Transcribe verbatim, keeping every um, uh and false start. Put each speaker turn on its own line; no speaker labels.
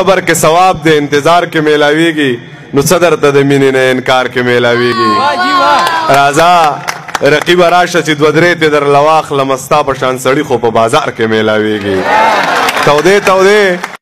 صبر کې ثواب دی انتظار کې میلاویږي نو صدر ته د مینې نه انکار کې میلاویږي راځه رقیب راشه چې دوه درې ته در لواخلم ستا په شان سړي خو په بازار کې میلاویږي تودې تودې